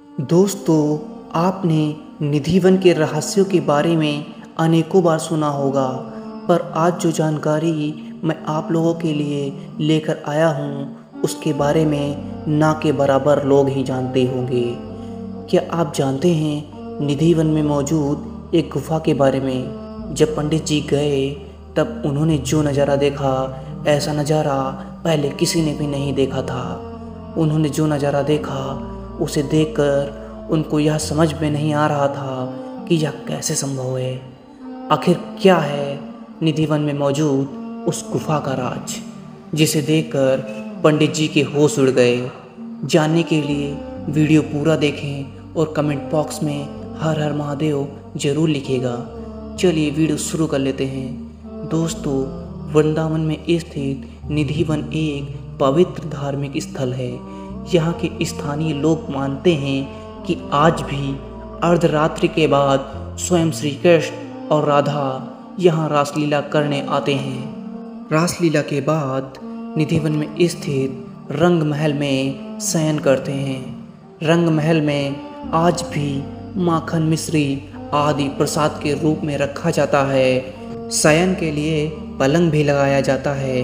दोस्तों, आपने निधिवन के रहस्यों के बारे में अनेकों बार सुना होगा, पर आज जो जानकारी मैं आप लोगों के लिए लेकर आया हूँ, उसके बारे में ना के बराबर लोग ही जानते होंगे। क्या आप जानते हैं निधिवन में मौजूद एक गुफा के बारे में? जब पंडित जी गए तब उन्होंने जो नज़ारा देखा, ऐसा नज़ारा पहले किसी ने भी नहीं देखा था। उन्होंने जो नज़ारा देखा उसे देखकर उनको यह समझ में नहीं आ रहा था कि यह कैसे संभव है। आखिर क्या है निधिवन में मौजूद उस गुफा का राज, जिसे देखकर पंडित जी के होश उड़ गए। जानने के लिए वीडियो पूरा देखें और कमेंट बॉक्स में हर हर महादेव जरूर लिखिएगा। चलिए वीडियो शुरू कर लेते हैं। दोस्तों, वृंदावन में स्थित निधिवन एक पवित्र धार्मिक स्थल है। यहाँ के स्थानीय लोग मानते हैं कि आज भी अर्धरात्रि के बाद स्वयं श्री कृष्ण और राधा यहाँ रासलीला करने आते हैं। रासलीला के बाद निधिवन में स्थित रंग महल में शयन करते हैं। रंग महल में आज भी माखन मिश्री आदि प्रसाद के रूप में रखा जाता है। शयन के लिए पलंग भी लगाया जाता है।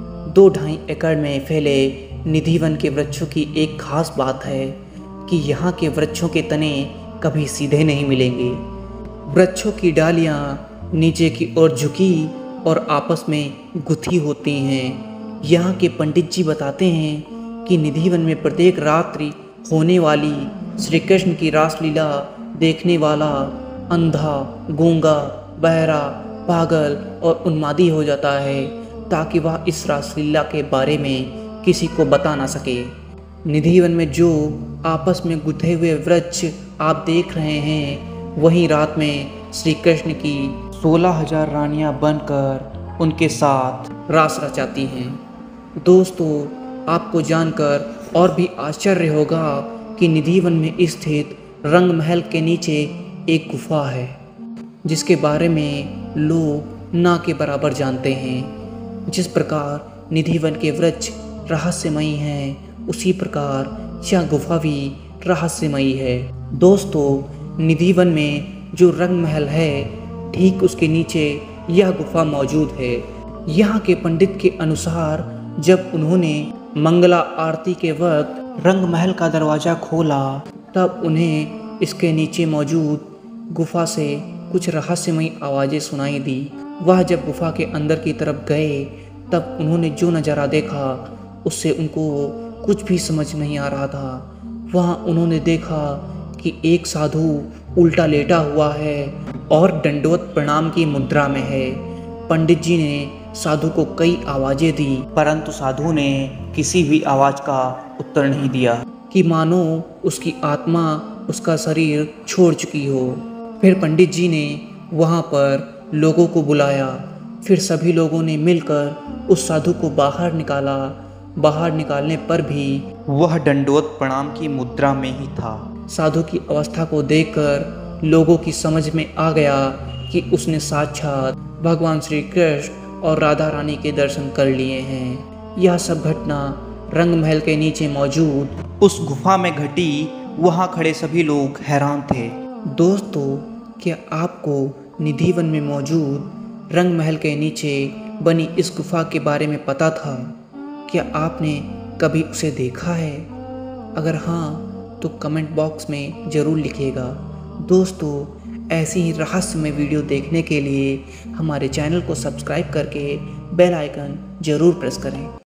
2-2.5 एकड़ में फैले निधिवन के वृक्षों की एक खास बात है कि यहाँ के वृक्षों के तने कभी सीधे नहीं मिलेंगे। वृक्षों की डालियाँ नीचे की ओर झुकी और आपस में गुथी होती हैं। यहाँ के पंडित जी बताते हैं कि निधिवन में प्रत्येक रात्रि होने वाली श्री कृष्ण की रासलीला देखने वाला अंधा, गूंगा, बहरा, पागल और उन्मादी हो जाता है, ताकि वह इस रासलीला के बारे में किसी को बता ना सके। निधिवन में जो आपस में गुथे हुए वृक्ष आप देख रहे हैं, वहीं रात में श्री कृष्ण की 16,000 रानियां बनकर उनके साथ रास रचाती हैं। दोस्तों, आपको जानकर और भी आश्चर्य होगा कि निधिवन में स्थित रंग महल के नीचे एक गुफा है, जिसके बारे में लोग ना के बराबर जानते हैं। जिस प्रकार निधिवन के वृक्ष रहस्यमयी हैं, उसी प्रकार यह गुफा भी रहस्यमयी है। दोस्तों, निधिवन में जो रंग महल है, ठीक उसके नीचे यह गुफा मौजूद है। यहाँ के पंडित के अनुसार जब उन्होंने मंगला आरती के वक्त रंग महल का दरवाज़ा खोला, तब उन्हें इसके नीचे मौजूद गुफा से कुछ रहस्यमयी आवाज़ें सुनाई दी। वह जब गुफा के अंदर की तरफ गए, तब उन्होंने जो नज़ारा देखा उससे उनको कुछ भी समझ नहीं आ रहा था। वहाँ उन्होंने देखा कि एक साधु उल्टा लेटा हुआ है और दंडवत प्रणाम की मुद्रा में है। पंडित जी ने साधु को कई आवाज़ें दी, परंतु साधु ने किसी भी आवाज़ का उत्तर नहीं दिया, कि मानो उसकी आत्मा उसका शरीर छोड़ चुकी हो। फिर पंडित जी ने वहाँ पर लोगों को बुलाया। फिर सभी लोगों ने मिलकर उस साधु को बाहर निकाला। बाहर निकालने पर भी वह दंडवत प्रणाम की मुद्रा में ही था। साधु की अवस्था को देखकर लोगों की समझ में आ गया कि उसने साक्षात भगवान श्री कृष्ण और राधा रानी के दर्शन कर लिए हैं। यह सब घटना रंग महल के नीचे मौजूद उस गुफा में घटी। वहाँ खड़े सभी लोग हैरान थे। दोस्तों, क्या आपको निधिवन में मौजूद रंग महल के नीचे बनी इस गुफा के बारे में पता था? क्या आपने कभी उसे देखा है? अगर हाँ, तो कमेंट बॉक्स में ज़रूर लिखिएगा। दोस्तों, ऐसी ही रहस्यमय वीडियो देखने के लिए हमारे चैनल को सब्सक्राइब करके बेल आइकन ज़रूर प्रेस करें।